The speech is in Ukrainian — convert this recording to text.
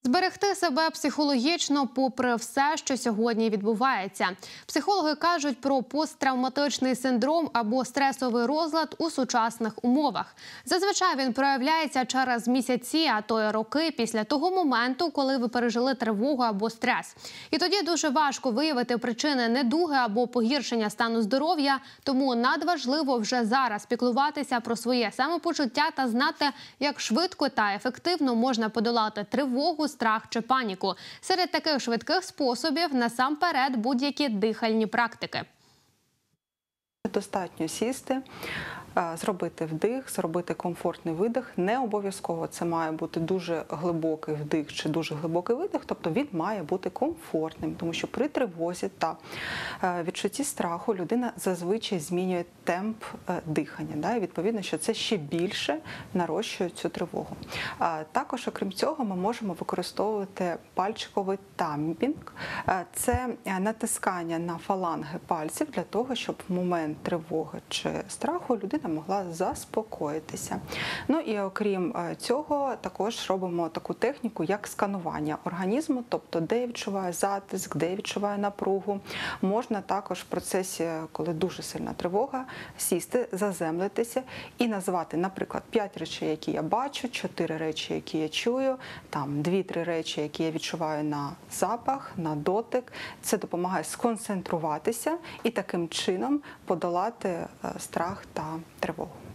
Зберегти себе психологічно попри все, що сьогодні відбувається. Психологи кажуть про посттравматичний синдром або стресовий розлад у сучасних умовах. Зазвичай він проявляється через місяці, а то й роки після того моменту, коли ви пережили тривогу або стрес. І тоді дуже важко виявити причини недуги або погіршення стану здоров'я, тому надважливо вже зараз піклуватися про своє самопочуття та знати, як швидко та ефективно можна подолати тривогу, страх чи паніку. Серед таких швидких способів насамперед будь-які дихальні практики. Достатньо сісти, зробити вдих, зробити комфортний видих. Не обов'язково це має бути дуже глибокий вдих чи дуже глибокий видих, тобто він має бути комфортним, тому що при тривозі та відчутті страху людина зазвичай змінює темп дихання. І відповідно, що це ще більше нарощує цю тривогу. Також, окрім цього, ми можемо використовувати пальчиковий тампінг. Це натискання на фаланги пальців для того, щоб в момент тривоги чи страху людина могла заспокоїтися. Ну і окрім цього, також робимо таку техніку, як сканування організму, тобто де я відчуваю затиск, де я відчуваю напругу. Можна також в процесі, коли дуже сильна тривога, сісти, заземлитися і назвати, наприклад, 5 речей, які я бачу, 4 речі, які я чую, там 2-3 речі, які я відчуваю на запах, на дотик. Це допомагає сконцентруватися і таким чином подолати страх та тривогу.